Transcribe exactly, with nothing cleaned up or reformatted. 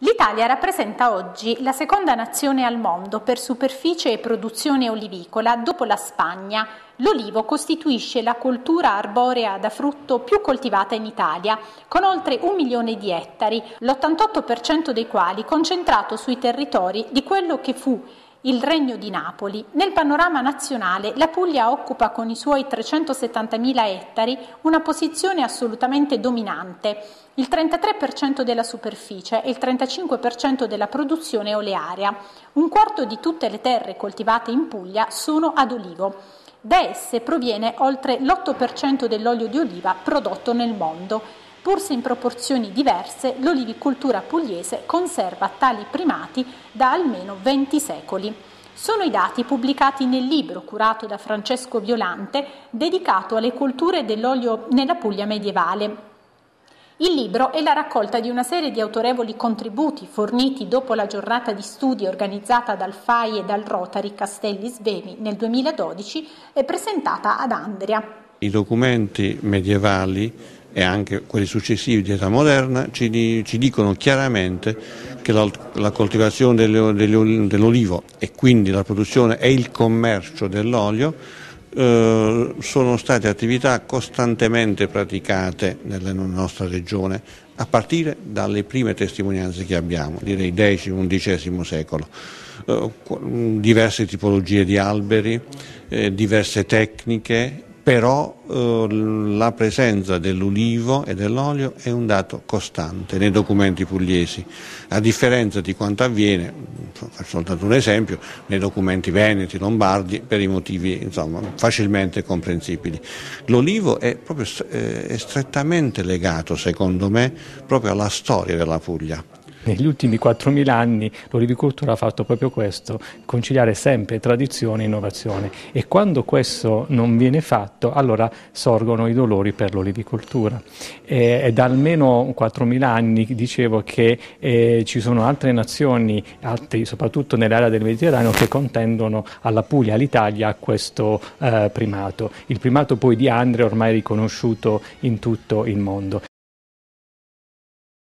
L'Italia rappresenta oggi la seconda nazione al mondo per superficie e produzione olivicola dopo la Spagna. L'olivo costituisce la coltura arborea da frutto più coltivata in Italia, con oltre un milione di ettari, l'ottantotto per cento dei quali concentrato sui territori di quello che fu il Regno di Napoli. Nel panorama nazionale la Puglia occupa con i suoi trecentosettantamila ettari una posizione assolutamente dominante, il trentatré per cento della superficie e il trentacinque per cento della produzione olearia. Un quarto di tutte le terre coltivate in Puglia sono ad olivo. Da esse proviene oltre l'otto per cento dell'olio di oliva prodotto nel mondo. Pur se in proporzioni diverse, l'olivicoltura pugliese conserva tali primati da almeno venti secoli. Sono i dati pubblicati nel libro curato da Francesco Violante, dedicato alle colture dell'olio nella Puglia medievale. Il libro è la raccolta di una serie di autorevoli contributi forniti dopo la giornata di studi organizzata dal F A I e dal Rotary Castelli Svevia nel duemiladodici e presentata ad Andria. I documenti medievali e anche quelli successivi di età moderna ci, di, ci dicono chiaramente che la, la coltivazione delle, delle, dell'olivo e quindi la produzione e il commercio dell'olio eh, sono state attività costantemente praticate nella nostra regione a partire dalle prime testimonianze che abbiamo, direi decimo undicesimo secolo. Eh, diverse tipologie di alberi, eh, diverse tecniche, però eh, la presenza dell'ulivo e dell'olio è un dato costante nei documenti pugliesi, a differenza di quanto avviene, faccio soltanto un esempio, nei documenti veneti, lombardi, per i motivi insomma, facilmente comprensibili. L'olivo è, proprio, è strettamente legato, secondo me, proprio alla storia della Puglia. Negli ultimi quattromila anni l'olivicoltura ha fatto proprio questo, conciliare sempre tradizione e innovazione, e quando questo non viene fatto allora sorgono i dolori per l'olivicoltura. E, è da almeno quattromila anni, dicevo, che eh, ci sono altre nazioni, altri, soprattutto nell'area del Mediterraneo, che contendono alla Puglia, all'Italia, a questo eh, primato. Il primato poi di Andria ormai è riconosciuto in tutto il mondo.